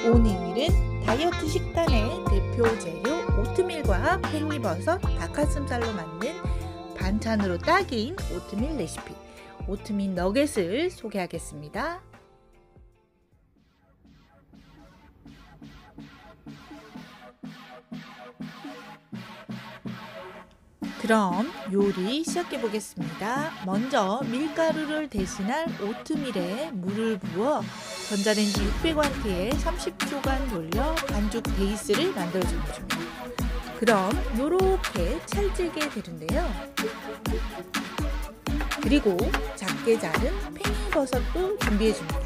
오늘은 다이어트 식단의 대표 재료 오트밀과 팽이버섯, 닭가슴살로 만든 반찬으로 딱인 오트밀 레시피, 오트밀 너겟을 소개하겠습니다. 그럼 요리 시작해 보겠습니다. 먼저 밀가루를 대신할 오트밀에 물을 부어 전자레인지 600W에 30초간 돌려 반죽 베이스를 만들어주는 중입니다. 그럼 요렇게 찰지게 되는데요. 그리고 작게 자른 팽이버섯도 준비해 줍니다.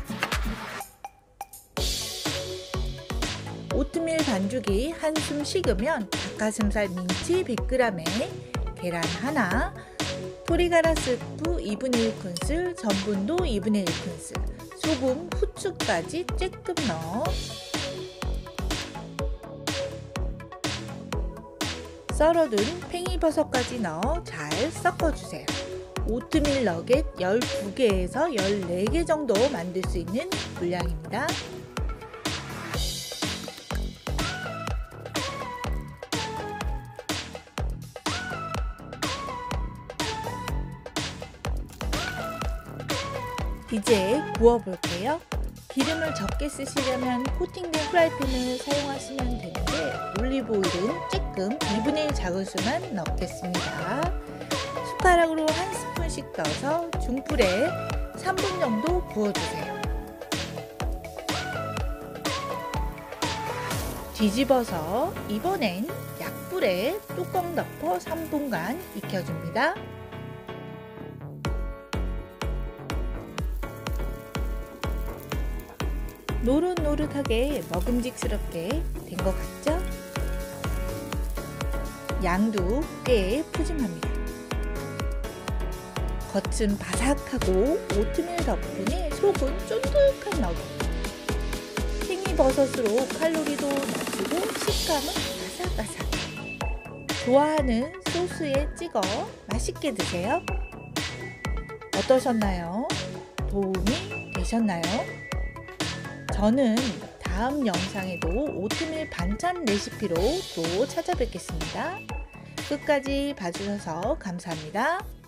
오트밀 반죽이 한숨 식으면 닭가슴살 민치 100g에 계란 하나, 토리가라 스프 2분의 1큰술, 전분도 2분의 1큰술, 소금, 후추까지 쬐끔 넣어 썰어둔 팽이버섯까지 넣어 잘 섞어주세요. 오트밀 너겟 12개에서 14개 정도 만들 수 있는 분량입니다. 이제 구워볼게요. 기름을 적게 쓰시려면 코팅된 프라이팬을 사용하시면 되는데 올리브오일은 조금 2분의 1 작은술만 넣겠습니다. 숟가락으로 한 스푼씩 떠서 중불에 3분 정도 구워주세요. 뒤집어서 이번엔 약불에 뚜껑 덮어 3분간 익혀줍니다. 노릇노릇하게 먹음직스럽게 된 것 같죠? 양도 꽤 푸짐합니다. 겉은 바삭하고 오트밀 덕분에 속은 쫀득한 너겟. 팽이버섯으로 칼로리도 낮추고 식감은 바삭바삭. 좋아하는 소스에 찍어 맛있게 드세요. 어떠셨나요? 도움이 되셨나요? 저는 다음 영상에도 오트밀 반찬 레시피로 또 찾아뵙겠습니다. 끝까지 봐주셔서 감사합니다.